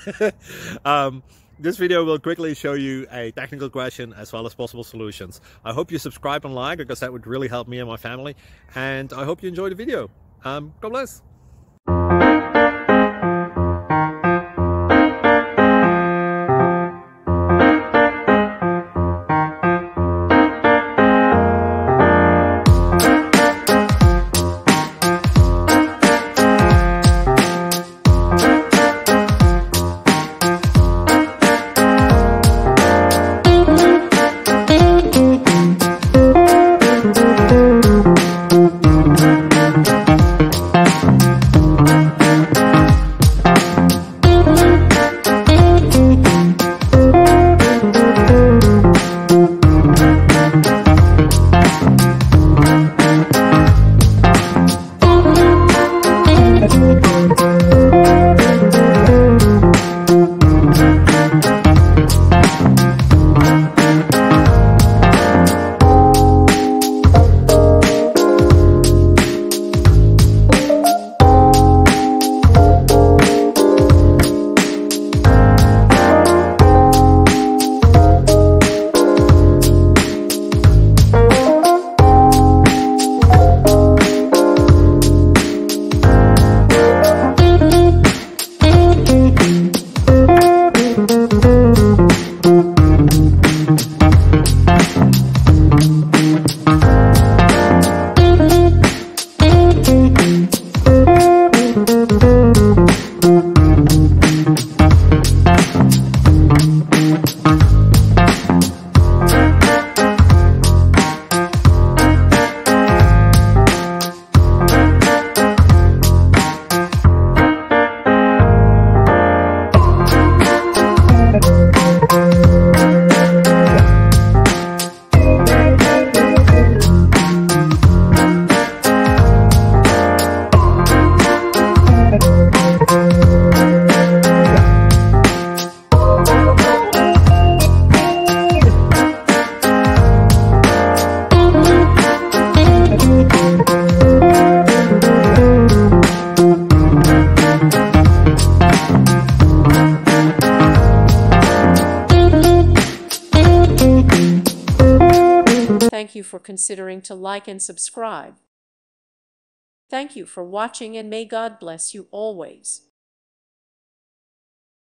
This video will quickly show you a technical question as well as possible solutions. I hope you subscribe and like, because that would really help me and my family. And I hope you enjoy the video. God bless. Thank you for considering to like and subscribe. Thank you for watching, and may God bless you always.